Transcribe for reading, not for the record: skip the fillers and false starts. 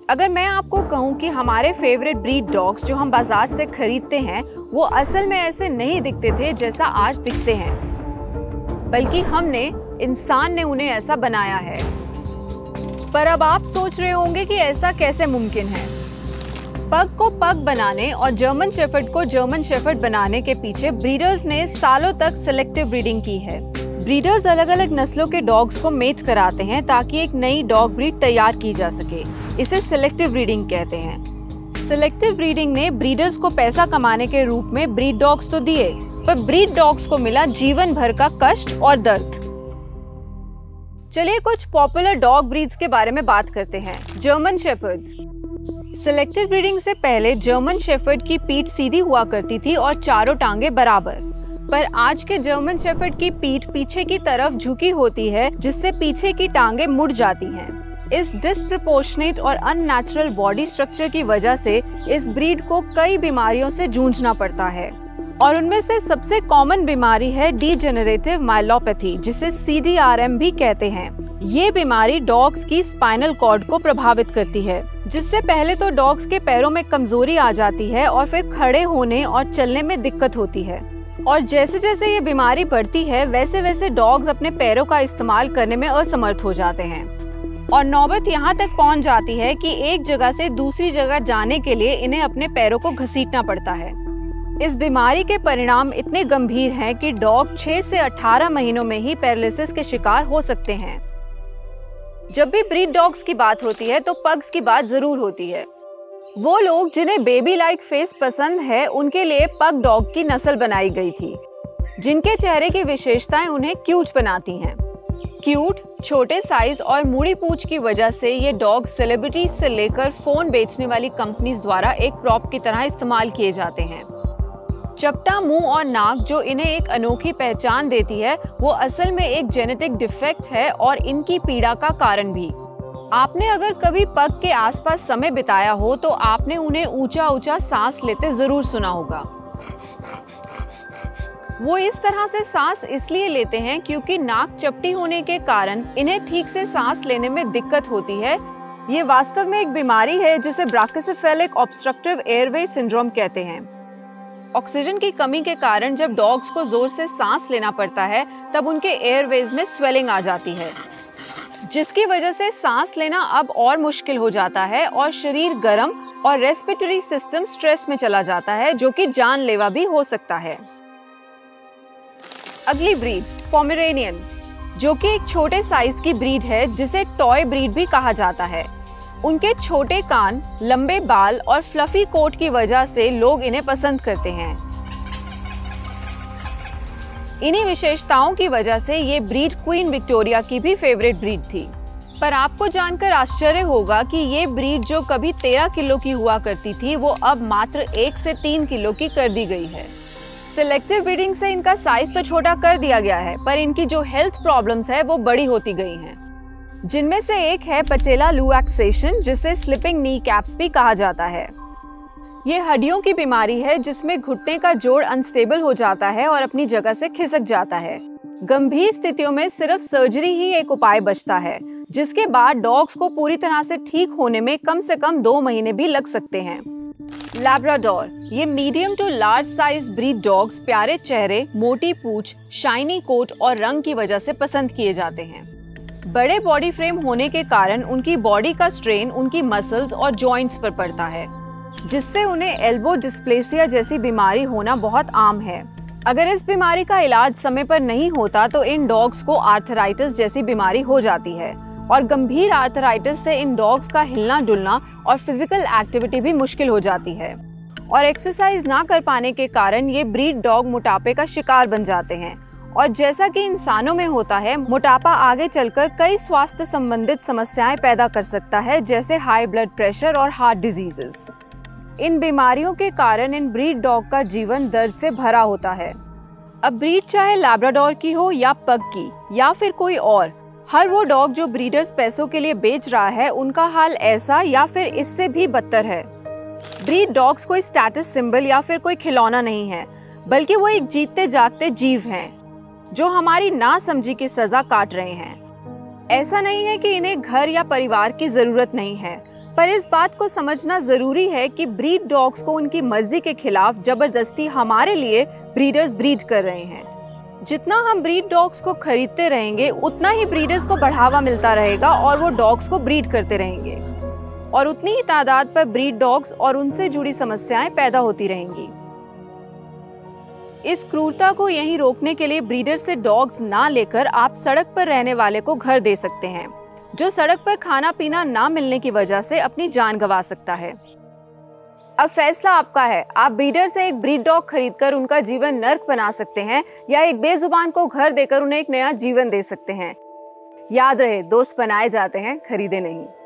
अगर मैं आपको कहूँ कि हमारे फेवरेट ब्रीड डॉग्स जो हम बाजार से खरीदते हैं वो असल में ऐसे नहीं दिखते थे जैसा आज दिखते हैं, बल्कि इंसान ने उन्हें ऐसा बनाया है। पर अब आप सोच रहे होंगे कि ऐसा कैसे मुमकिन है। पग को पग बनाने और जर्मन शेफर्ड को जर्मन शेफर्ड बनाने के पीछे ब्रीडर्स ने सालों तक सिलेक्टिव ब्रीडिंग की है। ब्रीडर्स अलग अलग नस्लों के डॉग्स को मेट कराते हैं ताकि एक नई डॉग ब्रीड तैयार की जा सके। इसे सिलेक्टिव ब्रीडिंग कहते हैं। सिलेक्टिव ब्रीडिंग ने ब्रीडर्स को पैसा कमाने के रूप में ब्रीड डॉग्स तो दिए, पर ब्रीड डॉग्स को मिला जीवन भर का कष्ट और दर्द। चलिए कुछ पॉपुलर डॉग ब्रीड्स के बारे में बात करते हैं। German shepherd. सिलेक्टिव ब्रीडिंग से पहले जर्मन शेफर्ड की पीठ सीधी हुआ करती थी और चारों टांगे बराबर, पर आज के जर्मन शेफर्ड की पीठ पीछे की तरफ झुकी होती है, जिससे पीछे की टांगे मुड़ जाती हैं। इस डिस्प्रपोर्शनेट और अननेचुरल बॉडी स्ट्रक्चर की वजह से इस ब्रीड को कई बीमारियों से जूझना पड़ता है और उनमें से सबसे कॉमन बीमारी है डीजेनरेटिव माइलोपैथी, जिसे CDRM भी कहते हैं। ये बीमारी डॉग्स की स्पाइनल कॉर्ड को प्रभावित करती है, जिससे पहले तो डॉग्स के पैरों में कमजोरी आ जाती है और फिर खड़े होने और चलने में दिक्कत होती है। और जैसे जैसे ये बीमारी बढ़ती है वैसे वैसे डॉग्स अपने पैरों का इस्तेमाल करने में असमर्थ हो जाते हैं और नौबत यहाँ तक पहुँच जाती है कि एक जगह से दूसरी जगह जाने के लिए इन्हें अपने पैरों को घसीटना पड़ता है। इस बीमारी के परिणाम इतने गंभीर हैं कि डॉग 6 से 18 महीनों में ही पैरालिसिस के शिकार हो सकते हैं। जब भी ब्रीड डॉग्स की बात होती है तो पग्स की बात जरूर होती है। वो लोग जिन्हें बेबी लाइक फेस पसंद है उनके लिए पग डॉग की नस्ल बनाई गई थी, जिनके चेहरे की विशेषताएं उन्हें क्यूट बनाती हैं। क्यूट, छोटे साइज और मुड़ी पूंछ की वजह से ये डॉग सेलिब्रिटीज से लेकर फोन बेचने वाली कंपनीज द्वारा एक प्रॉप की तरह इस्तेमाल किए जाते हैं। चपटा मुंह और नाक जो इन्हें एक अनोखी पहचान देती है, वो असल में एक जेनेटिक डिफेक्ट है और इनकी पीड़ा का कारण भी। आपने अगर कभी पग के आसपास समय बिताया हो तो आपने उन्हें ऊंचा ऊंचा सांस लेते जरूर सुना होगा। वो इस तरह से सांस इसलिए लेते हैं क्योंकि नाक चपटी होने के कारण इन्हें ठीक से सांस लेने में दिक्कत होती है। ये वास्तव में एक बीमारी है जिसे ब्राकियोसेफेलिक ऑब्स्ट्रक्टिव एयरवे सिंड्रोम कहते हैं। ऑक्सीजन की कमी के कारण जब डॉग्स को जोर से सांस लेना पड़ता है तब उनके एयरवेज में स्वेलिंग आ जाती है, जिसकी वजह से सांस लेना अब और मुश्किल हो जाता है और शरीर गर्म और रेस्पिरेटरी सिस्टम स्ट्रेस में चला जाता है, जो कि जानलेवा भी हो सकता है। अगली ब्रीड पोमेरेनियन, जो कि एक छोटे साइज की ब्रीड है जिसे टॉय ब्रीड भी कहा जाता है। उनके छोटे कान, लंबे बाल और फ्लफी कोट की वजह से लोग इन्हें पसंद करते हैं। इन्हीं विशेषताओं की वजह से ये ब्रीड क्वीन विक्टोरिया की भी फेवरेट ब्रीड थी। पर आपको जानकर आश्चर्य होगा कि ये ब्रीड जो कभी 13 किलो की हुआ करती थी, वो अब मात्र 1 से 3 किलो की कर दी गई है। सिलेक्टिव ब्रीडिंग से इनका साइज तो छोटा कर दिया गया है, पर इनकी जो हेल्थ प्रॉब्लम्स है वो बड़ी होती गई हैं। जिनमें से एक है पटेला लुएक्सेशन, जिसे स्लिपिंग नी कैप्स भी कहा जाता है। ये हड्डियों की बीमारी है जिसमें घुटने का जोड़ अनस्टेबल हो जाता है और अपनी जगह से खिसक जाता है। गंभीर स्थितियों में सिर्फ सर्जरी ही एक उपाय बचता है, जिसके बाद डॉग्स को पूरी तरह से ठीक होने में कम से कम 2 महीने भी लग सकते हैं। लैब्राडोर, ये medium to large size breed dogs प्यारे चेहरे, मोटी पूंछ, शाइनी कोट और रंग की वजह से पसंद किए जाते हैं। बड़े बॉडी फ्रेम होने के कारण उनकी बॉडी का स्ट्रेन उनकी मसल्स और जॉइंट्स पर पड़ता है, जिससे उन्हें एल्बो डिस्प्लेसिया जैसी बीमारी होना बहुत आम है। अगर इस बीमारी का इलाज समय पर नहीं होता तो इन डॉग्स को आर्थराइटिस जैसी बीमारी हो जाती है और गंभीर आर्थराइटिस से इन डॉग्स का हिलना डुलना और फिजिकल एक्टिविटी भी मुश्किल हो जाती है और एक्सरसाइज ना कर पाने के कारण ये ब्रीड डॉग मोटापे का शिकार बन जाते हैं। और जैसा कि इंसानों में होता है, मोटापा आगे चलकर कई स्वास्थ्य संबंधित समस्याएं पैदा कर सकता है, जैसे हाई ब्लड प्रेशर और हार्ट डिजीजेस। इन बीमारियों के कारण इन ब्रीड डॉग का जीवन दर्द से भरा होता है। अब ब्रीड चाहे लैब्राडोर की हो या पग की या फिर कोई और, हर वो डॉग जो ब्रीडर्स पैसों के लिए बेच रहा है, उनका हाल ऐसा या फिर इससे भी बदतर है। ब्रीड डॉग्स कोई स्टेटस सिंबल या फिर कोई खिलौना नहीं है, बल्कि वो एक जीते जागते जीव हैं जो हमारी नासमझी की सजा काट रहे हैं। ऐसा नहीं है कि इन्हें घर या परिवार की जरूरत नहीं है, पर इस बात को समझना जरूरी है कि ब्रीड डॉग्स को उनकी मर्जी के खिलाफ जबरदस्ती हमारे लिए ब्रीडर्स ब्रीड कर रहे हैं। जितना हम ब्रीड डॉग्स को खरीदते रहेंगे उतना ही ब्रीडर्स को बढ़ावा मिलता रहेगा और वो डॉग्स को ब्रीड करते रहेंगे और उतनी ही तादाद पर ब्रीड डॉग्स और उनसे जुड़ी समस्याएं पैदा होती रहेंगी। इस क्रूरता को यहीं रोकने के लिए ब्रीडर से डॉग्स ना लेकर आप सड़क पर रहने वाले को घर दे सकते हैं, जो सड़क पर खाना पीना ना मिलने की वजह से अपनी जान गंवा सकता है। अब फैसला आपका है, आप ब्रीडर से एक ब्रीड डॉग खरीदकर उनका जीवन नर्क बना सकते हैं या एक बेजुबान को घर देकर उन्हें एक नया जीवन दे सकते हैं। याद रहे, दोस्त बनाए जाते हैं, खरीदे नहीं।